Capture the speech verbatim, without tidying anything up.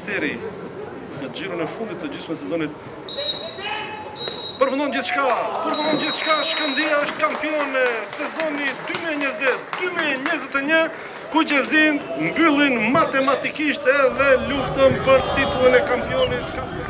Monasteri në xhiron e fundit të gjysmës sezonit. Përfundon gjithçka, përfundon gjithçka, Shkëndija është kampion e sezonit dy mijë e njëzet dy mijë e njëzet e një, Kuqezin mbyllin matematikisht edhe luftën për titullin e kampionit.